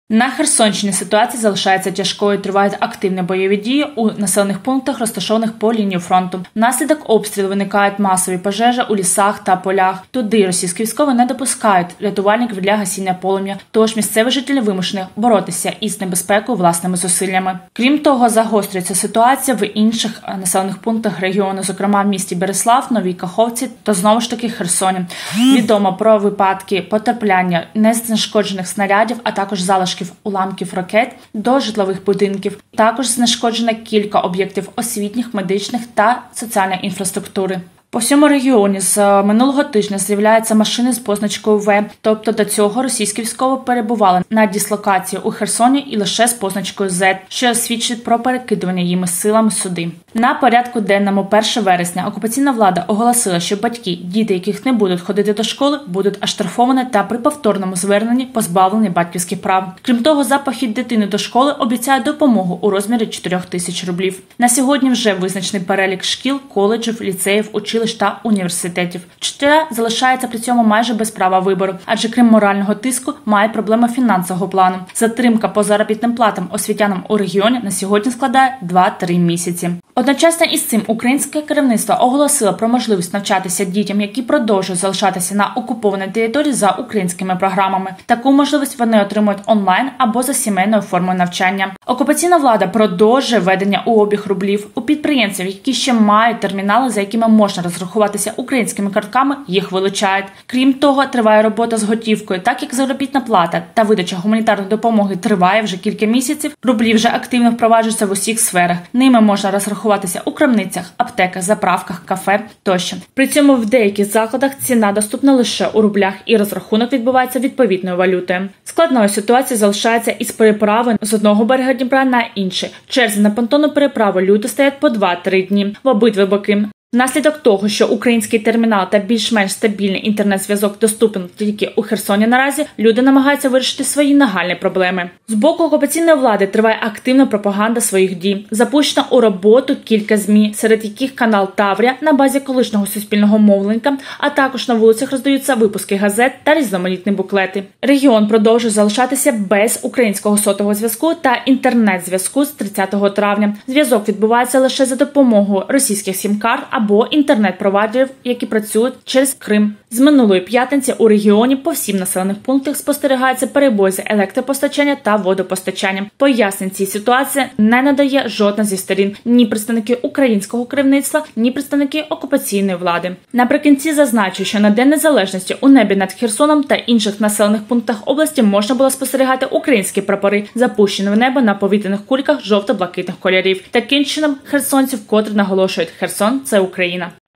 На Херсонщині ситуація залишається тяжкою, тривають активні бойові дії у населених пунктах, розташованих по лінії фронту. Внаслідок обстрілу виникають масові пожежі у лісах та полях. Туди російські військові не допускають рятувальників для гасіння полум'я, тож місцеві жителі вимушені боротися із небезпекою власними зусиллями. Крім того, загострюється ситуація в інших населених пунктах регіону, зокрема в місті Берислав, Новій Каховці та знову ж таки Херсоні. Відомо про випадки потрапляння незнешкоджених снарядів, а також залишків уламків ракет до житлових будинків. Також знешкоджено кілька об'єктів освітніх, медичних та соціальної інфраструктури. По всьому регіоні з минулого тижня з'являються машини з позначкою В, тобто до цього російські військові перебували на дислокації у Херсоні і лише з позначкою З, що свідчить про перекидування їми силами сюди. На порядку денному 1 вересня окупаційна влада оголосила, що батьки, діти яких не будуть ходити до школи, будуть оштрафовані та при повторному зверненні позбавлені батьківських прав. Крім того, за похід дитини до школи обіцяють допомогу у розмірі 4 тисяч рублів. На сьогодні вже визначений перелік шкіл, коледжів, ліцеїв, училищ та університетів. Вчителя залишається при цьому майже без права вибору, адже крім морального тиску, має проблеми фінансового плану. Затримка по заробітним платам освітянам у регіоні на сьогодні складає 2-3 місяці. Одночасно із цим українське керівництво оголосило про можливість навчатися дітям, які продовжують залишатися на окупованій території за українськими програмами. Таку можливість вони отримують онлайн або за сімейною формою навчання. Окупаційна влада продовжує введення у обіг рублів. У підприємців, які ще мають термінали, за якими можна розрахуватися українськими картками, їх вилучають. Крім того, триває робота з готівкою. Так як заробітна плата та видача гуманітарної допомоги триває вже кілька місяців, рублі вже активно впроваджуються в усіх сферах. Ними можна розрахуватися у крамницях, аптеках, заправках, кафе тощо. При цьому в деяких закладах ціна доступна лише у рублях і розрахунок відбувається відповідною валютою. Складною ситуацією залишається із переправи з одного берега Дніпра на інший. Черзі на понтонну переправу люди стоять по 2-3 дні в обидві боки. Внаслідок того, що український термінал та більш-менш стабільний інтернет-зв'язок доступен тільки у Херсоні наразі, люди намагаються вирішити свої нагальні проблеми. З боку окупаційної влади триває активна пропаганда своїх дій. Запущено у роботу кілька ЗМІ, серед яких канал Таврія на базі колишнього суспільного мовника, а також на вулицях роздаються випуски газет та різноманітні буклети. Регіон продовжує залишатися без українського сотового зв'язку та інтернет-зв'язку з 30 травня. Зв'язок відбувається лише за допомогою російських сім-карт або інтернет-провайдерів, які працюють через Крим. З минулої п'ятниці у регіоні по всім населених пунктах спостерігається перебої з електропостачання та водопостачанням. Пояснень цій ситуації не надає жодна зі сторін – ні представники українського керівництва, ні представники окупаційної влади. Наприкінці зазначу, що на День Незалежності у небі над Херсоном та інших населених пунктах області можна було спостерігати українські прапори, запущені в небо на повітряних кульках жовто-блакитних кольорів. Таким чином, херсонці вкотре наголошують: Херсон – це Україна.